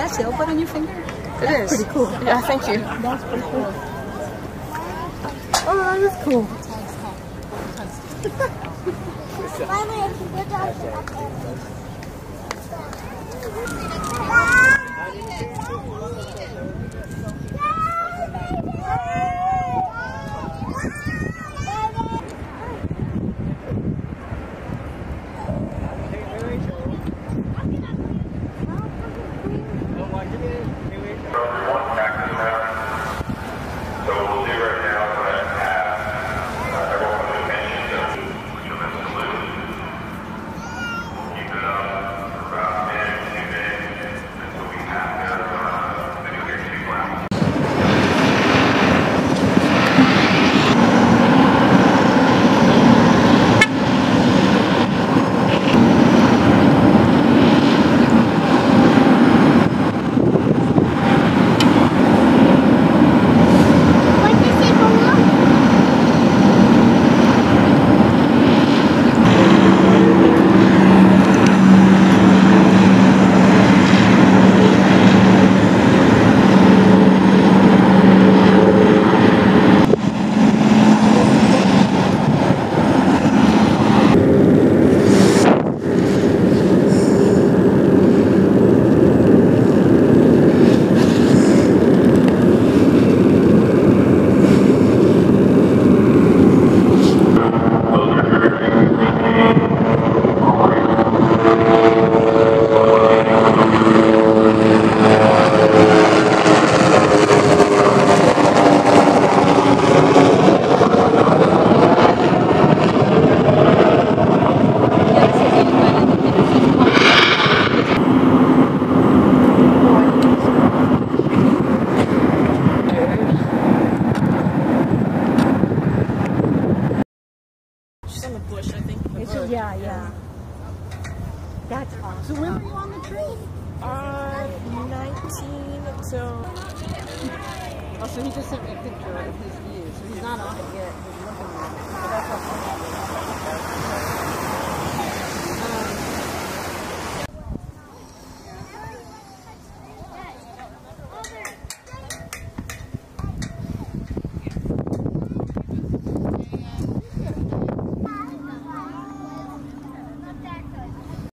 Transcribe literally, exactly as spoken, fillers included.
that sailboat on your finger? It That's is. pretty cool. Yeah, thank you. That's pretty cool. Oh, that is cool. Finally, I can go down to that Yeah, yeah. That's awesome. So when were you on the train? Uh, nineteen, so... Oh, so he just sent me a picture of his view. So he's not on it yet. He's looking at it. So that's how funny.